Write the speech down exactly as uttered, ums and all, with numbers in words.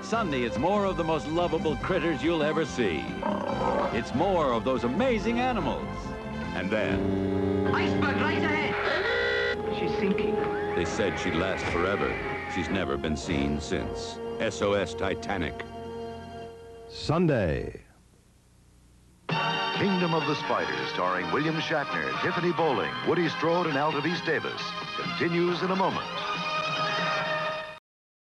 Sunday, it's more of the most lovable critters you'll ever see. It's more of those amazing animals. And then... Iceberg right ahead! She's sinking. They said she'd last forever. She's never been seen since. S O S Titanic. Sunday. Kingdom of the Spiders, starring William Shatner, Tiffany Bowling, Woody Strode, and Alta Davis, continues in a moment.